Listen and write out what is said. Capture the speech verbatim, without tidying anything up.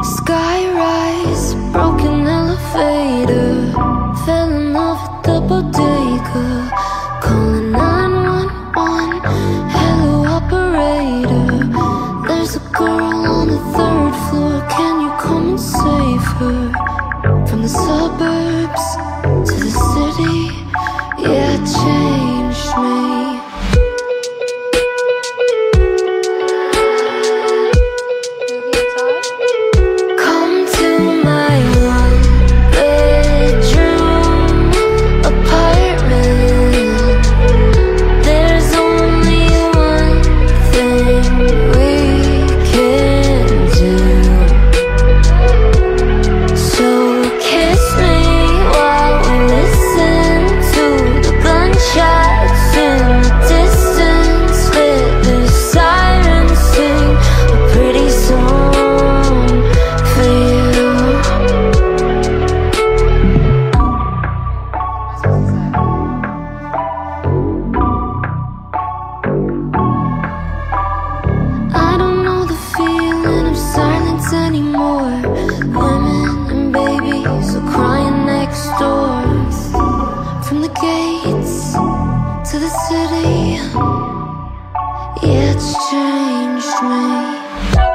Skyrise, broken elevator, fell in love with the bodega. Calling nine one one, hello operator. There's a girl on the third floor, can you come and save her? From the suburbs to the city, yeah, it changed me. To the city, yeah, it's changed me.